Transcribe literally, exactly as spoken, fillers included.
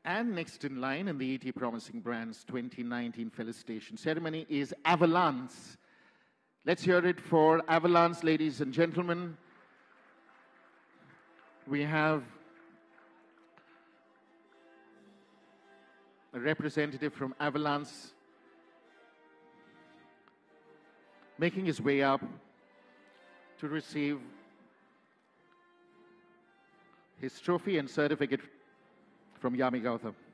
And next in line in the E T Promising Brands twenty nineteen felicitation ceremony is Avalance. Let's hear it for Avalance, ladies and gentlemen. We have a representative from Avalance making his way up to receive his trophy and certificate from Yami Gautam.